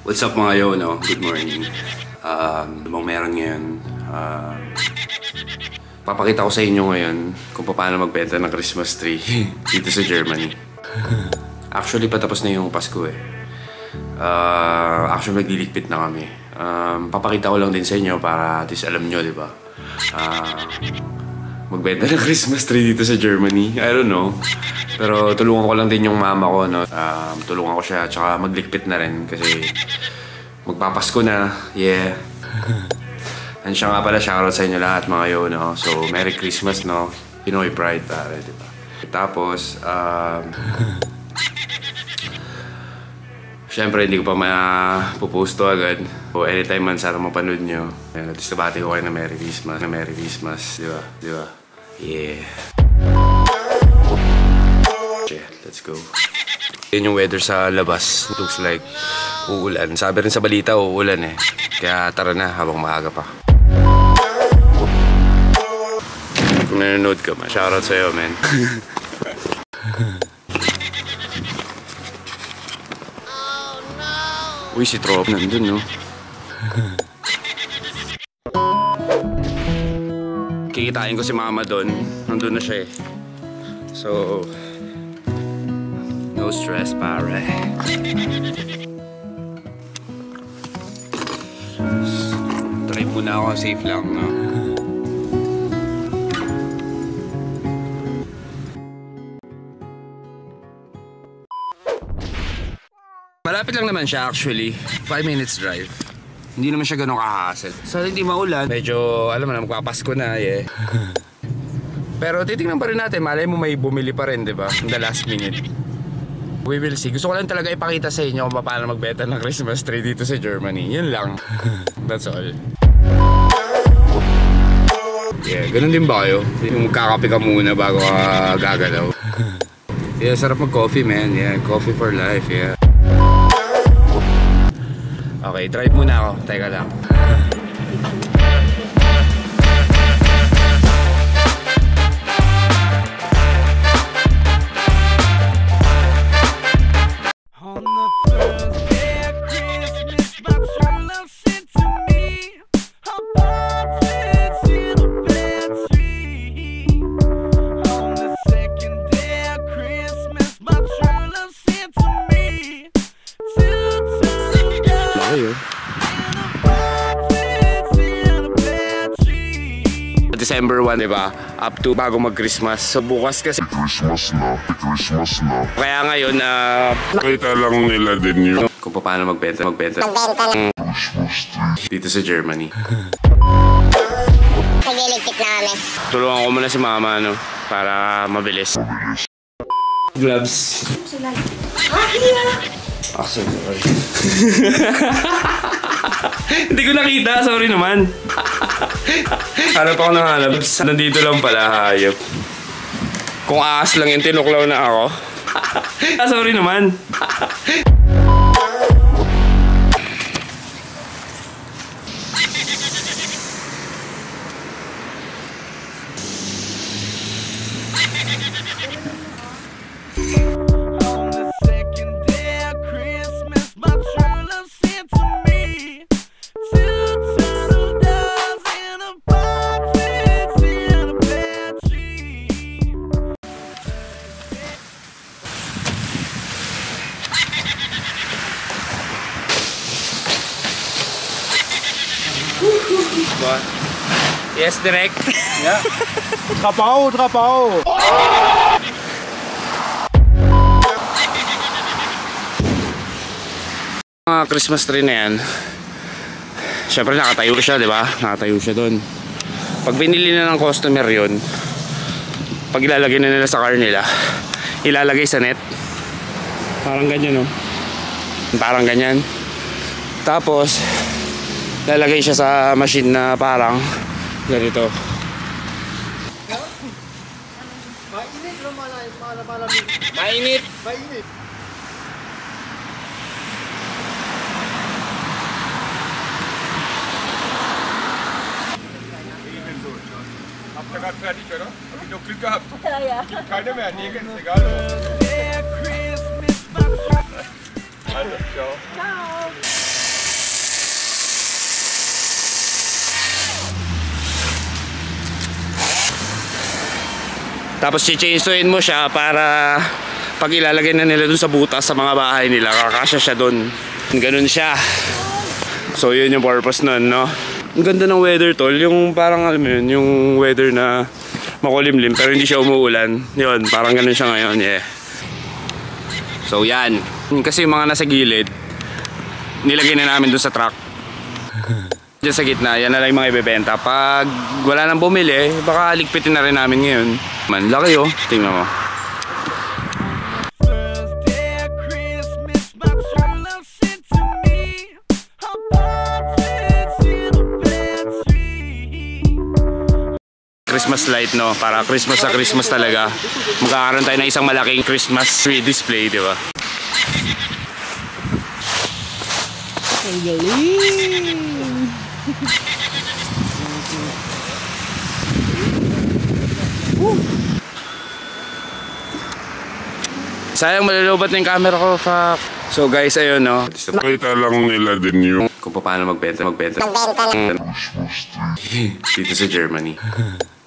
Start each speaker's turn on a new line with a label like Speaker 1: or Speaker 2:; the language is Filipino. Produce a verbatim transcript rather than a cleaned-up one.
Speaker 1: What's up mga yo, no? Good morning. Um, ano bang meron ngayon? Uh, papakita ko sa inyo ngayon kung paano magbenta ng Christmas tree dito sa Germany. Actually, patapos na yung Pasko eh. Uh, actually, nagliligpit na kami. Um, papakita ko lang din sa inyo para at least alam nyo, di ba? Uh, magbenta ng Christmas tree dito sa Germany. I don't know. Pero tulungan ko lang din yung mama ko, no? Um, tulungan ko siya, tsaka magligpit na rin kasi magpapasko na. Yeah. And siya nga pala, shoutout sa inyo lahat mga yo, no? So, Merry Christmas, no? Pinoy Pride, pare, di ba? Tapos, um... syempre, hindi ko pa ma-post to agad. So, anytime man, sana mapanood nyo. At least nabati ko kayo na Merry Christmas, na Merry Christmas, di ba? Di ba? Yeah. Yeah, let's go. Yun yung weather sa labas. Looks like uulan. Sabi rin sa balita, uulan eh. Kaya tara na habang maaga pa. Kung nanonood ka, ma-shoutout sa'yo, man. Oh, no. Uy, si Trop nandun, no? Kikitain ko si mama doon. Nandun na siya eh. So, no stress, pare. Try muna ako, safe lang, no? Malapit lang naman siya actually. five minutes drive. Hindi naman siya ganun ka-hassle. So, hindi maulan. Medyo, alam mo na, magpapasko na, yeah. Pero titingnan pa rin natin. Malay mo may bumili pa rin, di ba? In the last minute. We will see. Gusto ko lang talaga ipakita sa inyo kung paano magbenta ng Christmas tree dito sa Germany. Yun lang. That's all. Yeah, ganun din ba kayo? Yung kakape ka muna bago ka gagalaw. Yeah, sarap mag-coffee, man. Yeah, coffee for life, yeah. Okay, drive muna ako. Teka lang. December one, diba? Up to bago mag-Christmas. So bukas kasi
Speaker 2: Christmas na, Christmas na.
Speaker 1: Kaya ngayon na uh,
Speaker 2: nakita lang nila din yun
Speaker 1: kung paano magbenta, magbenta ng
Speaker 2: Christmas tree
Speaker 1: dito sa Germany.
Speaker 3: Nagliligpit na kami.
Speaker 1: Tulungan ko muna si mama, no? Para mabilis. Gloves. Ah, sorry. Hindi ko nakita, sorry naman. Hanap ako ng hanap. Nandito lang pala, hayop. Kung aas lang yung tinuklaw na ako. Ah, sorry naman. What? Yes, direct.
Speaker 4: Ja. Trapaw, trapaw.
Speaker 1: Mga Christmas tree na yan. Siyempre nakatayo siya, di ba? Nakatayo siya doon. Pag binili na ng customer yun, pag ilalagay na nila sa car nila, ilalagay sa net. Parang ganyan, no? Parang ganyan. Tapos lalagay siya sa machine na parang ganito.
Speaker 4: Mainit lang malamig.
Speaker 1: Mainit.
Speaker 4: Mainit. Habt ihr gerade fertig, oder? Hab ich doch Glück gehabt. Ja, ja. Keiner mehr, nee, ganz egal. Also, ciao. Ciao.
Speaker 1: Tapos chichainsuin mo siya para pag ilalagay na nila dun sa butas sa mga bahay nila, kakasya siya dun. Ganun siya. So yun yung purpose nun, no? Ang ganda ng weather, tol. Yung parang alam mo yun, yung weather na makulimlim pero hindi siya umuulan. Yun, parang ganun siya ngayon, yeah. So yan. Kasi yung mga nasa gilid, nilagay na namin dun sa truck. Diyan sa gitna, yan na lang yung mga ibebenta. Pag wala nang bumili, baka ligpitin na rin namin ngayon. Man, laki oh. Tingnan mo. Christmas light, no? Para Christmas sa Christmas talaga. Magkakaroon tayo ng isang malaking Christmas tree display, di ba?
Speaker 3: Ang galing!
Speaker 1: Sayang malulubat na yung camera ko, fuck. So guys, ayun, no?
Speaker 2: Nakita lang nila din yung
Speaker 1: Kung paano magbenta, magbenta.
Speaker 2: Christmas tree.
Speaker 1: Dito sa Germany.